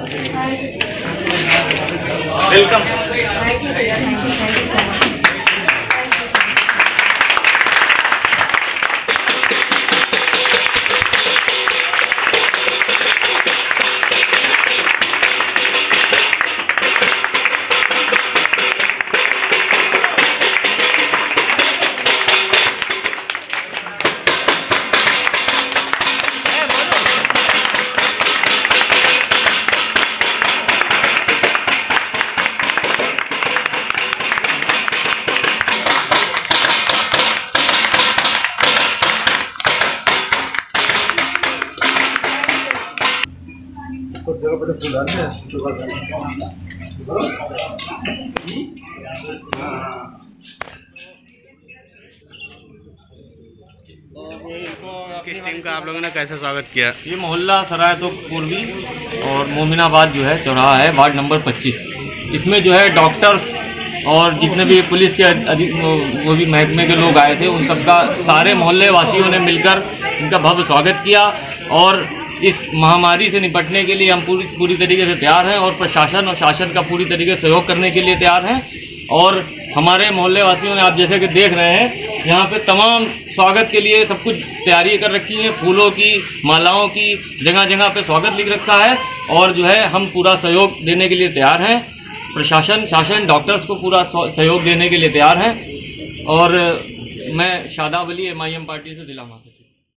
Welcome. Thank you भैया, thank you so much. किस team का आप लोगों ने कैसे स्वागत किया? ये मोहल्ला सराय तो पूर्वी और मोमिनाबाद जो है चौराहा है, वार्ड नंबर 25। इसमें जो है डॉक्टर्स और जितने भी पुलिस के वो भी महकमे के लोग आए थे, उन सबका सारे मोहल्ले वासियों ने मिलकर इनका भव्य स्वागत किया। और इस महामारी से निपटने के लिए हम पूरी तरीके से तैयार हैं और प्रशासन और शासन का पूरी तरीके से सहयोग करने के लिए तैयार हैं। और हमारे मोहल्ले वासियों ने, आप जैसे कि देख रहे हैं, यहाँ पे तमाम स्वागत के लिए सब कुछ तैयारी कर रखी है। फूलों की, मालाओं की, जगह जगह पे स्वागत लिख रखा है। और जो है हम पूरा सहयोग देने के लिए तैयार हैं। प्रशासन, शासन, डॉक्टर्स को पूरा सहयोग देने के लिए तैयार हैं। और मैं शादाब अली MIM पार्टी से जिला महासचिव।